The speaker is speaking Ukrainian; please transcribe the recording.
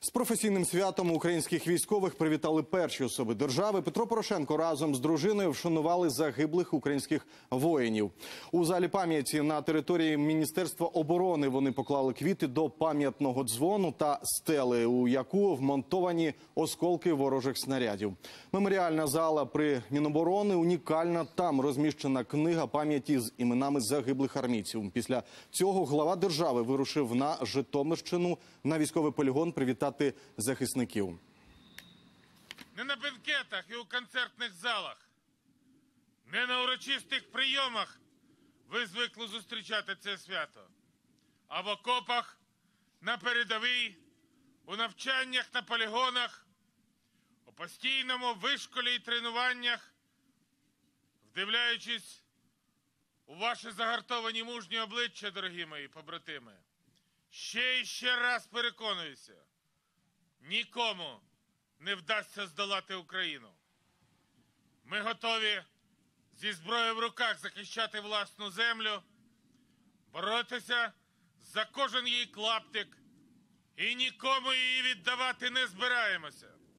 З професійним святом українських військових привітали перші особи держави. Петро Порошенко разом з дружиною вшанували загиблих українських воїнів. У залі пам'яті на території Міністерства оборони вони поклали квіти до пам'ятного дзвону та стели, у яку вмонтовані осколки ворожих снарядів. Меморіальна зала при Міноборони унікальна. Там розміщена книга пам'яті з іменами загиблих армійців. Після цього глава держави вирушив на Житомирщину на військовий полігон привітати захисників. Не на бенкетах і у концертних залах, не на урочистих прийомах ви звикли зустрічати це свято. А в окопах, на передовій, у навчаннях на полігонах, у постійному вишколі і тренуваннях, вдивляючись у ваші загартовані мужні обличчя, дорогі мої побратими, ще і ще раз переконуюся, нікому не вдасться здолати Україну. Ми готові зі зброєю в руках захищати власну землю, боротися за кожен її клаптик і нікому її віддавати не збираємося.